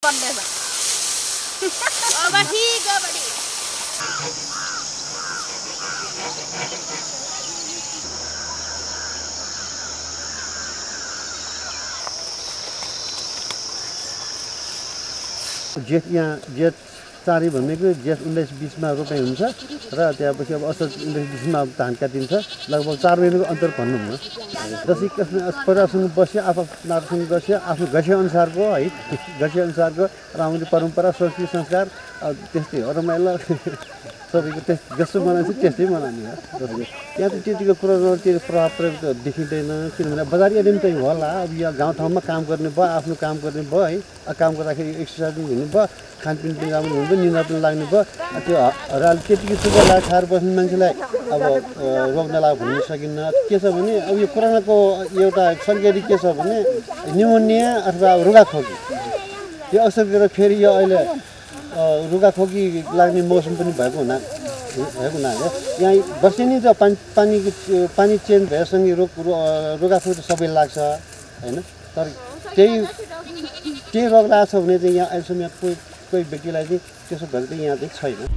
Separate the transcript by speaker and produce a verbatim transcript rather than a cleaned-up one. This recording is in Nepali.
Speaker 1: पर्नेछ अब ठीक हो बडी
Speaker 2: जेठ यहाँ जेठ चारी भनेको जेठ उन्नाइस बिसमा रोपाइ हुन्छ र त्यसपछि अब असोज उन्नाइस बिसमा धान काटिन्छ लगभग चार महिनाको अन्तर भन्नु म दसैँ परिवारसँग बस्यो आफूसँग बस्यो आफ्नो गसे अनुसारको है गसे अनुसारको राम्ररी परम्परा संस्कृति संस्कार त्यस्तै हो रमाइलो सबैको त्यस जस्तो मनाउँछ त्यस्तै मनाउने हो यहाँ त त्यतिको कुरो त्यो प्रभाव प्रयोग त देखिँदैन किनभने बजार एरिया पनि त्यही होला अब यहाँ गाउँठाउँमा काम गर्ने भयो आफ्नो काम गर्ने भयो है काम गर्दाखेरि एक्सर्साइज पनि हुनु भयो खानपिन पनि राम्रो हुनु भयो निन्द्रा पनि लाग्ने भयो त्यो हराल त्यतिकै सुगर लाग खाएर बस्ने मान्छेलाई अब रोग नलाग भन्न सकिन्न के छ भने अब यो कोरोनाको एउटा सङ्केत के छ भने न्युमोनिया अथवा रुगाखोकी यो अवसर गरेर फेरि यो अहिले रुगाखोकी लाग्ने मौसम पनि भएको हुना भएको हुनाले यहाँ वर्षेनी त पानी पानीको पानी चेन्ज भएसँगै रोग रुगाखोकी सबै लाग्छ होइन तर त्यही त्यही रोग लाग्छ भने चाहिँ यहाँ अहिलेसम्म कोही कोही व्यक्तिलाई चाहिँ त्यसो भएको चाहिँ यहाँ चाहिँ छैन